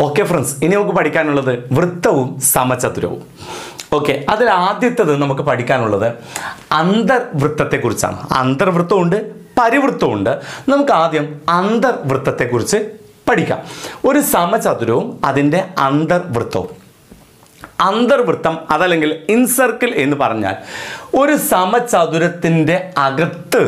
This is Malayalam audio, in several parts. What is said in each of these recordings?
ഓക്കെ ഫ്രണ്ട്സ്, ഇനി നമുക്ക് പഠിക്കാനുള്ളത് വൃത്തവും സമചതുരവും. ഓക്കെ, അതിൽ ആദ്യത്തേത് നമുക്ക് പഠിക്കാനുള്ളത് അന്തർവൃത്തത്തെക്കുറിച്ചാണ്. അന്തർവൃത്തമുണ്ട്, പരിവൃത്തമുണ്ട്. നമുക്ക് ആദ്യം അന്തർവൃത്തത്തെക്കുറിച്ച് പഠിക്കാം. ഒരു സമചതുരവും അതിൻ്റെ അന്തർവൃത്തവും. അന്തർവൃത്തം അതല്ലെങ്കിൽ ഇൻസർക്കിൾ എന്ന് പറഞ്ഞാൽ ഒരു സമചതുരത്തിൻ്റെ അകത്ത്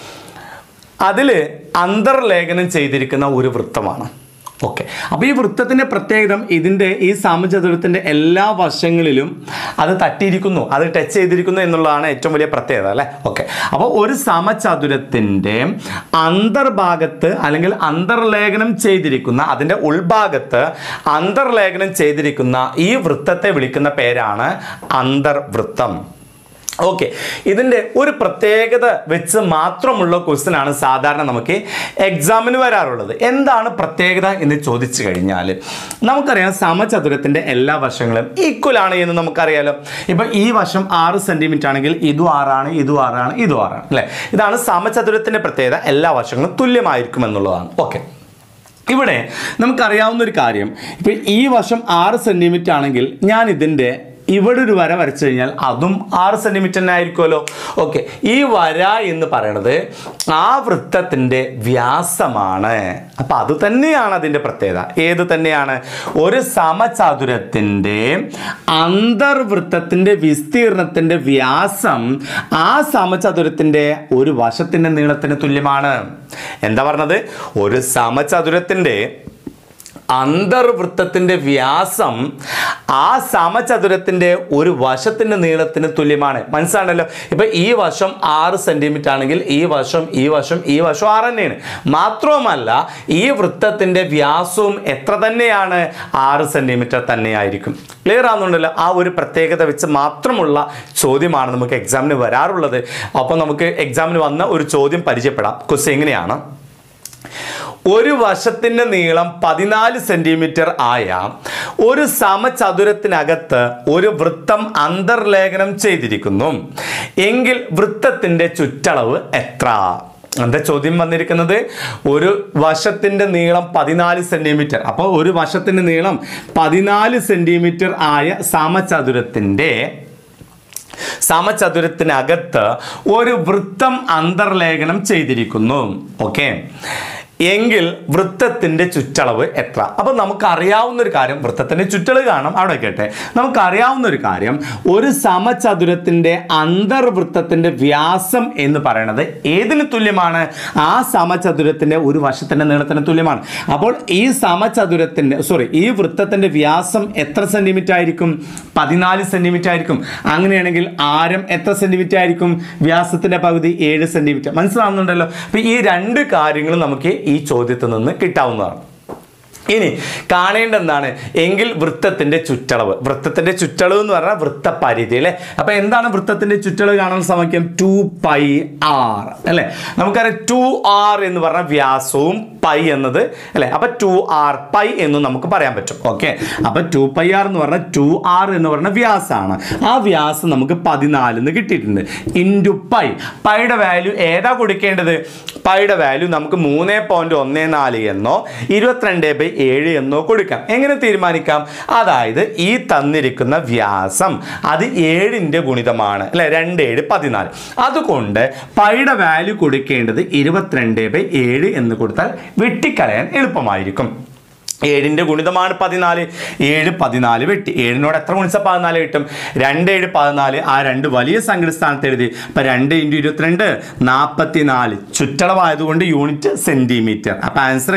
അതിൽ അന്തർലേഖനം ചെയ്തിരിക്കുന്ന ഒരു വൃത്തമാണ്. ഓക്കെ, അപ്പോൾ ഈ വൃത്തത്തിൻ്റെ പ്രത്യേകത ഈ സമചതുരത്തിൻ്റെ എല്ലാ വശങ്ങളിലും അത് തട്ടിയിരിക്കുന്നു, അത് ടച്ച് ചെയ്തിരിക്കുന്നു എന്നുള്ളതാണ് ഏറ്റവും വലിയ പ്രത്യേകത അല്ലേ. ഓക്കെ, അപ്പോൾ ഒരു സമചതുരത്തിൻ്റെ അന്തർഭാഗത്ത് അല്ലെങ്കിൽ അന്തർലേഖനം ചെയ്തിരിക്കുന്ന അതിൻ്റെ ഉൾഭാഗത്ത് അന്തർലേഖനം ചെയ്തിരിക്കുന്ന ഈ വൃത്തത്തെ വിളിക്കുന്ന പേരാണ് അന്തർവൃത്തം. ഓക്കെ, ഇതിൻ്റെ ഒരു പ്രത്യേകത വെച്ച് മാത്രമുള്ള ക്വസ്റ്റ്യൻ ആണ് സാധാരണ നമുക്ക് എക്സാമിന് വരാറുള്ളത്. എന്താണ് പ്രത്യേകത എന്ന് ചോദിച്ചു കഴിഞ്ഞാൽ നമുക്കറിയാം സമചതുരത്തിൻ്റെ എല്ലാ വശങ്ങളും ഈക്വൽ ആണ് എന്ന് നമുക്കറിയാലോ. ഇപ്പം ഈ വശം 6 സെൻറ്റിമീറ്റർ ആണെങ്കിൽ ഇതും 6 ആണ്, ഇതും 6 ആണ്, ഇതും 6 ആണ് അല്ലേ. ഇതാണ് സമചതുരത്തിൻ്റെ പ്രത്യേകത, എല്ലാ വശങ്ങളും തുല്യമായിരിക്കും എന്നുള്ളതാണ്. ഓക്കെ, ഇവിടെ നമുക്കറിയാവുന്ന ഒരു കാര്യം, ഇപ്പം ഈ വശം 6 സെൻറ്റിമീറ്റർ ആണെങ്കിൽ ഞാൻ ഇതിൻ്റെ ഇവിടെ ഒരു വര വരച്ചു കഴിഞ്ഞാൽ അതും 6 സെൻറ്റിമീറ്റർ തന്നെ ആയിരിക്കുമല്ലോ. ഓക്കെ, ഈ വര എന്ന് പറയുന്നത് ആ വൃത്തത്തിൻ്റെ വ്യാസമാണ്. അപ്പം അത് തന്നെയാണ് അതിൻ്റെ പ്രത്യേകത. ഏത് തന്നെയാണ്? ഒരു സമചതുരത്തിൻ്റെ അന്തർവൃത്തത്തിൻ്റെ വിസ്തീർണത്തിൻ്റെ വ്യാസം ആ സമചതുരത്തിൻ്റെ ഒരു വശത്തിൻ്റെ നീളത്തിന് തുല്യമാണ്. എന്താ പറഞ്ഞത്? ഒരു സമചതുരത്തിൻ്റെ അന്തർവൃത്തത്തിൻ്റെ വ്യാസം ആ സമചതുരത്തിൻ്റെ ഒരു വശത്തിൻ്റെ നീളത്തിന് തുല്യമാണ്. മനസ്സിലാണല്ലോ. ഇപ്പം ഈ വശം 6 സെൻറ്റിമീറ്റർ ആണെങ്കിൽ ഈ വശം 6 തന്നെയാണ്. മാത്രവുമല്ല ഈ വൃത്തത്തിൻ്റെ വ്യാസവും എത്ര തന്നെയാണ്? 6 സെൻറ്റിമീറ്റർ തന്നെയായിരിക്കും. ക്ലിയർ ആകുന്നുണ്ടല്ലോ. ആ ഒരു പ്രത്യേകത വെച്ച് മാത്രമുള്ള ചോദ്യമാണ് നമുക്ക് എക്സാമിന് വരാറുള്ളത്. അപ്പോൾ നമുക്ക് എക്സാമിന് വന്ന ഒരു ചോദ്യം പരിചയപ്പെടാം. ക്വസ്റ്റ്യൻ എങ്ങനെയാണ്? ഒരു വശത്തിൻ്റെ നീളം 14 സെൻറ്റിമീറ്റർ ആയ ഒരു സമചതുരത്തിനകത്ത് ഒരു വൃത്തം അന്തർലേഖനം ചെയ്തിരിക്കുന്നു എങ്കിൽ വൃത്തത്തിൻ്റെ ചുറ്റളവ് എത്ര? എന്താ ചോദ്യം വന്നിരിക്കുന്നത്? ഒരു വശത്തിൻ്റെ നീളം 14 സെൻറ്റിമീറ്റർ. അപ്പോൾ ഒരു വശത്തിൻ്റെ നീളം 14 സെൻറ്റിമീറ്റർ ആയ സമചതുരത്തിനകത്ത് ഒരു വൃത്തം അന്തർലേഖനം ചെയ്തിരിക്കുന്നു. ഓക്കെ, എങ്കിൽ വൃത്തത്തിൻ്റെ ചുറ്റളവ് എത്ര? അപ്പോൾ നമുക്കറിയാവുന്ന ഒരു കാര്യം, വൃത്തത്തിൻ്റെ ചുറ്റളവ് കാണാം, അവിടെ കേട്ടെ. നമുക്കറിയാവുന്ന ഒരു കാര്യം, ഒരു സമചതുരത്തിൻ്റെ അന്തർവൃത്തത്തിൻ്റെ വ്യാസം എന്ന് പറയുന്നത് ഏതിന് തുല്യമാണ്? ആ സമചതുരത്തിൻ്റെ ഒരു വശത്തിൻ്റെ നീളത്തിന് തുല്യമാണ്. അപ്പോൾ ഈ വൃത്തത്തിൻ്റെ വ്യാസം എത്ര സെൻറ്റിമീറ്റർ ആയിരിക്കും? 14 സെൻറ്റിമീറ്റർ ആയിരിക്കും. അങ്ങനെയാണെങ്കിൽ ആരം എത്ര സെൻറ്റിമീറ്റർ ആയിരിക്കും? വ്യാസത്തിൻ്റെ പകുതി 7 സെൻറ്റിമീറ്റർ. മനസ്സിലാവുന്നുണ്ടല്ലോ. അപ്പോൾ ഈ രണ്ട് കാര്യങ്ങളും നമുക്ക് ഈ ചോദ്യത്തിൽ നിന്ന് കിട്ടാവുന്നതാണ്. ഇനി കാണേണ്ട എന്താണ്? എങ്കിൽ വൃത്തത്തിൻ്റെ ചുറ്റളവ്. വൃത്തത്തിൻ്റെ ചുറ്റളവ് എന്ന് പറഞ്ഞാൽ വൃത്തപരിധി അല്ലേ. അപ്പം എന്താണ് വൃത്തത്തിൻ്റെ ചുറ്റളവ് കാണാൻ സമയം? 2πr അല്ലേ. നമുക്കറിയാം 2r എന്ന് പറഞ്ഞാൽ വ്യാസവും പൈ എന്നത് അല്ലേ. അപ്പം 2r പൈ എന്ന് നമുക്ക് പറയാൻ പറ്റും. ഓക്കെ, അപ്പം 2πr എന്ന് പറഞ്ഞാൽ 2r എന്ന് പറഞ്ഞ വ്യാസമാണ്. ആ വ്യാസം നമുക്ക് 14 എന്ന് കിട്ടിയിട്ടുണ്ട്. Into pi. പൈയുടെ വാല്യൂ ഏതാ കൊടുക്കേണ്ടത്? പൈയുടെ വാല്യൂ നമുക്ക് 3.14 എന്നോ 22/7 എന്നോ കൊടുക്കാം. എങ്ങനെ തീരുമാനിക്കാം? അതായത് ഈ തന്നിരിക്കുന്ന വ്യാസം അത് 7ന്റെ ഗുണിതമാണ് അല്ലെ. 2 7 14. അതുകൊണ്ട് പൈയുടെ വാല്യൂ കൊടുക്കേണ്ടത് 22/7 എന്ന് കൊടുത്താൽ വെട്ടിക്കളയാൻ എളുപ്പമായിരിക്കും. 7ന്റെ ഗുണിതമാണ് 14. 7 14 വെട്ടി. 7നോട് എത്ര ഗുണിച്ചാൽ 14 കിട്ടും? 2 7 14. ആ 2 വലിയ സംഖ്യ സ്ഥാനത്ത് എഴുതി. അപ്പം 2 × 22 44. ചുറ്റളവായതുകൊണ്ട് യൂണിറ്റ് സെൻറ്റിമീറ്റർ. അപ്പം ആൻസർ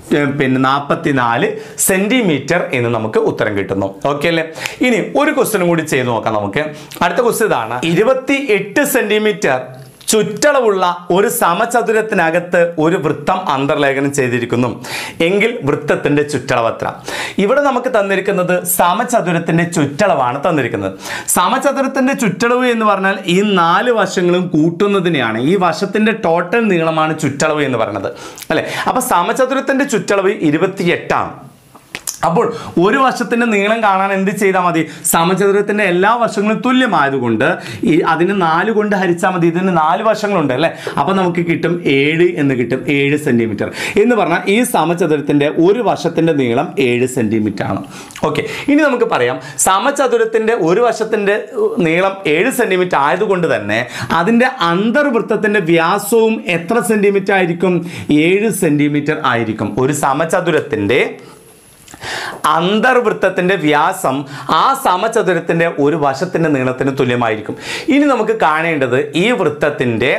44 സെൻറ്റിമീറ്റർ എന്ന് നമുക്ക് ഉത്തരം കിട്ടുന്നു. ഓക്കെ അല്ലേ. ഇനി ഒരു ക്വസ്റ്റ്യനും കൂടി ചെയ്ത് നോക്കാം നമുക്ക്. അടുത്ത ക്വസ്റ്റ്യൻ ഇതാണ്. 28 സെൻറ്റിമീറ്റർ ചുറ്റളവുള്ള ഒരു സമചതുരത്തിനകത്ത് ഒരു വൃത്തം അന്തർലേഖനം ചെയ്തിരിക്കുന്നു എങ്കിൽ വൃത്തത്തിൻ്റെ ചുറ്റളവ് എത്ര? ഇവിടെ നമുക്ക് തന്നിരിക്കുന്നത് സമചതുരത്തിൻ്റെ ചുറ്റളവാണ് തന്നിരിക്കുന്നത്. സമചതുരത്തിൻ്റെ ചുറ്റളവ് എന്ന് പറഞ്ഞാൽ ഈ 4 വശങ്ങളും കൂട്ടുന്നതിനെയാണ്. ഈ വശത്തിൻ്റെ ടോട്ടൽ നീളമാണ് ചുറ്റളവ് എന്ന് പറയുന്നത് അല്ലേ. അപ്പം സമചതുരത്തിൻ്റെ ചുറ്റളവ് 28 ആണ്. അപ്പോൾ ഒരു വശത്തിൻ്റെ നീളം കാണാൻ എന്ത് ചെയ്താൽ മതി? സമചതുരത്തിൻ്റെ എല്ലാ വശങ്ങളും തുല്യമായതുകൊണ്ട് അതിന് 4 കൊണ്ട് ഹരിച്ചാൽ മതി. ഇതിന് 4 വശങ്ങളുണ്ട് അല്ലേ? അപ്പോൾ നമുക്ക് കിട്ടും 7 എന്ന് കിട്ടും. 7 സെൻറ്റിമീറ്റർ എന്ന് പറഞ്ഞാൽ ഈ സമചതുരത്തിൻ്റെ ഒരു വശത്തിൻ്റെ നീളം 7 സെൻറ്റിമീറ്റർ ആണ്. ഓക്കെ, ഇനി നമുക്ക് പറയാം സമചതുരത്തിൻ്റെ ഒരു വശത്തിൻ്റെ നീളം 7 സെൻറ്റിമീറ്റർ ആയതുകൊണ്ട് തന്നെ അതിൻ്റെ അന്തർവൃത്തത്തിൻ്റെ വ്യാസവും എത്ര സെൻറ്റിമീറ്റർ ആയിരിക്കും? 7 സെൻറ്റിമീറ്റർ ആയിരിക്കും. ഒരു സമചതുരത്തിൻ്റെ അന്തർവൃത്തത്തിൻ്റെ വ്യാസം ആ സമചതുരത്തിൻ്റെ ഒരു വശത്തിൻ്റെ നീളത്തിന് തുല്യമായിരിക്കും. ഇനി നമുക്ക് കാണേണ്ടത് ഈ വൃത്തത്തിൻ്റെ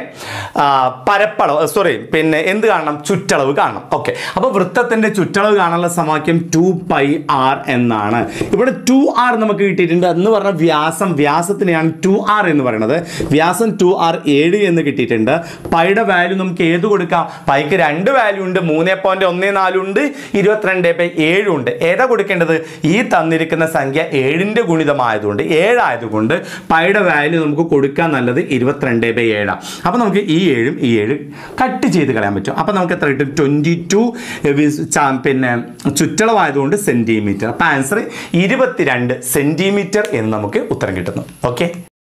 എന്ത് കാണണം? ചുറ്റളവ് കാണണം. ഓക്കെ, അപ്പോൾ വൃത്തത്തിൻ്റെ ചുറ്റളവ് കാണാനുള്ള സമവാക്യം 2πr എന്നാണ്. ഇവിടെ 2r നമുക്ക് കിട്ടിയിട്ടുണ്ട് എന്ന് പറഞ്ഞാൽ വ്യാസത്തിനെയാണ് 2r എന്ന് പറയുന്നത്. വ്യാസം 2r 7 എന്ന് കിട്ടിയിട്ടുണ്ട്. പൈയുടെ വാല്യൂ നമുക്ക് ഏത് കൊടുക്കാം? പൈക്ക് 2 വാല്യൂ ഉണ്ട്. 3.14 ഉണ്ട്, 22/7 ഉണ്ട്. ഏതാ കൊടുക്കേണ്ടത്? ഈ തന്നിരിക്കുന്ന സംഖ്യ 7ന്റെ ഗുണിതമായതുകൊണ്ട് 7 ആയതുകൊണ്ട് പൈയുടെ വാല്യൂ നമുക്ക് കൊടുക്കാൻ നല്ലത് 22/7. അപ്പോൾ നമുക്ക് ഈ 7ഉം ഈ 7 കട്ട് ചെയ്ത് കളയാൻ പറ്റും. അപ്പോൾ നമുക്ക് എത്ര കിട്ടും? 22 പിന്നെ ചുറ്റളവായതുകൊണ്ട് സെൻറ്റിമീറ്റർ. അപ്പോൾ ആൻസർ 22 സെൻറ്റിമീറ്റർ എന്ന് നമുക്ക് ഉത്തരം കിട്ടുന്നു. ഓക്കെ.